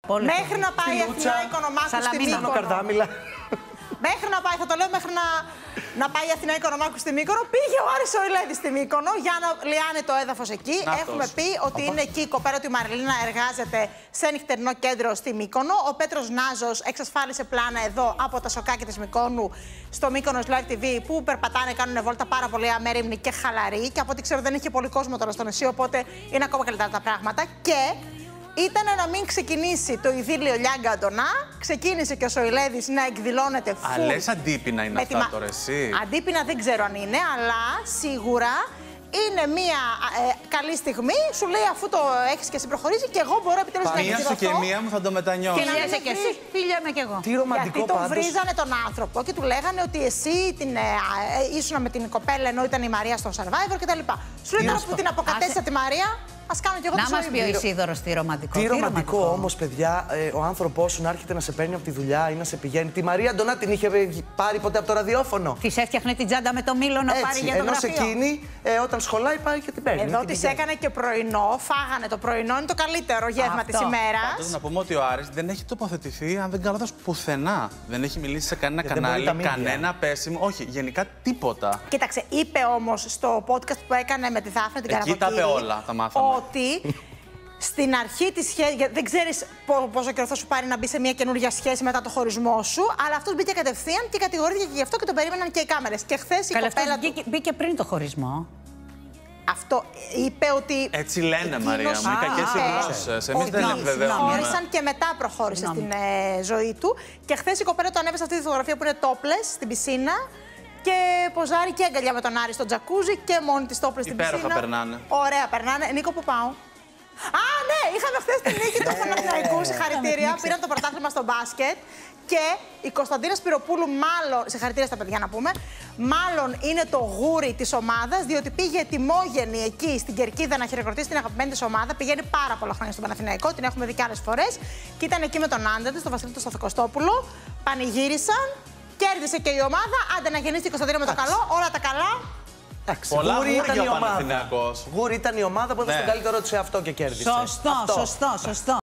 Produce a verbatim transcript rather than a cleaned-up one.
Μέχρι να πάει η Αθηνά Οικονομάκου στη Μύκονο. Μέχρι να πάει, θα το λέω, μέχρι να, να πάει η Αθηνά Οικονομάκου στη Μύκονο, πήγε ο Άρης Σοηλέδης στη Μύκονο για να λιάνει το έδαφος εκεί. Ναύτος. Έχουμε πει ότι Οπα. είναι εκεί η κοπέρα του, η Μαριλίνα, εργάζεται σε νυχτερινό κέντρο στη Μύκονο. Ο Πέτρος Νάζος εξασφάλισε πλάνα εδώ από τα σοκάκια της Μυκόνου στο Μύκονος Live τι βι, που περπατάνε, κάνουν βόλτα πάρα πολύ αμέριμνοι και χαλαροί. Και από ό,τι ξέρω δεν είχε πολύ κόσμο τώρα στο νησί, οπότε είναι ακόμα καλύτερα τα πράγματα. Και ήταν να μην ξεκινήσει το ειδήλιο Λιάγκα Αντωνά. Ξεκίνησε και ο Σοηλέδης να εκδηλώνεται φουλ. Α, λες αντίπεινα είναι αυτά μα... τώρα εσύ. Αντίπεινα δεν ξέρω αν είναι, αλλά σίγουρα είναι μια ε, καλή στιγμή. Σου λέει, αφού το έχεις και εσύ προχωρήσει, και εγώ μπορώ επιτέλους να εκδηλωθώ. Μία σου και μία μου θα το μετανιώσω. Φίλιασε και εσύ. Φίλιαμε κι εγώ. Τι ρομαντικό. Γιατί τον πάντως βρίζανε τον άνθρωπο και του λέγανε ότι εσύ την, ε, ε, ήσουν με την κοπέλα ενώ ήταν η Μαρία στο Survivor κτλ. Σου λέει τώρα που την αποκατέστησα τη Μαρία. Ας κάνω και εγώ να μας πει ο Ισίδωρος τι ρομαντικό. Τι ρομαντικό όμως, παιδιά, ε, ο άνθρωπός σου να έρχεται να σε παίρνει από τη δουλειά ή να σε πηγαίνει. Τη Μαρία Αντωνά την είχε πάρει ποτέ από το ραδιόφωνο. Της έφτιαχνε την τσάντα με το μήλο να Έτσι, πάρει για το ενώ γραφείο. Ενώ σε εκείνη, ε, όταν σχολάει, πάει και την παίρνει. Εδώ της έκανε και πρωινό, φάγανε το πρωινό, είναι το καλύτερο γεύμα της ημέρας. Πάντως να πούμε ότι ο Άρης δεν έχει τοποθετηθεί, αν δεν κάνω λάθος, πουθενά. Δεν έχει μιλήσει σε κανένα και κανάλι, κανένα πέσιμο. Όχι, γενικά τίποτα. Κοίταξε, είπε όμως στο podcast που έκανε με τη Δάφνη την Καραποτήρη. Εκεί τα είπε όλα, τα μάθαμε. Ότι στην αρχή της σχέσης, δεν ξέρεις πόσο καιρό θα σου πάρει να μπει σε μια καινούργια σχέση μετά το χωρισμό σου, αλλά αυτός μπήκε κατευθείαν και κατηγορήθηκε και γι' αυτό και τον περίμεναν και οι κάμερες. Και χθες η κοπέλα του... μπήκε, μπήκε πριν το χωρισμό. Αυτό είπε ότι. Έτσι λένε, εκείνος... Μαρία μου, οι κακές οι γλώσσες. Εμείς δεν επιβεβαιώνουμε. Χώρισαν και μετά προχώρησε στην ε, ζωή του. Και χθες η κοπέλα του ανέβησε αυτή τη φωτογραφία που είναι topless στην πισίνα. Και ποζάρει και αγκαλιά με τον Άρη στο τζακούζι και μόνη της topless στην πισίνα. Υπέροχα περνάνε. Ωραία περνάνε. Νίκο, που πάω? Α, ναι, είχαμε χθες την νίκη του Παναθηναϊκού. Συγχαρητήρια. Πήραν το πρωτάθλημα στο μπάσκετ. Και η Κωνσταντίνα Σπυροπούλου, μάλλον. Συγχαρητήρια στα παιδιά να πούμε. Μάλλον είναι το γούρι της ομάδας, διότι πήγε τιμόγενη εκεί στην Κερκίδα να χειροκροτήσει την αγαπημένη της ομάδα. Πηγαίνει πάρα πολλά χρόνια στον Παναθηναϊκό, την έχουμε δει και άλλες φορές. Και ήταν εκεί με τον άντρα της, τον Βασίλη του Σταθοκοστόπουλο. Πανηγύρισαν, κέρδισε και η ομάδα. Άντε να γεννήσει η Κωνσταντίνα με το καλό, όλα τα καλά. Πολλά γούρι ήταν η ομάδα. Παναθηναϊκός. Γούρι ήταν η ομάδα που έδωσε τον καλύτερό του σε αυτό και κέρδισε. Σωστό, σωστό, σωστό.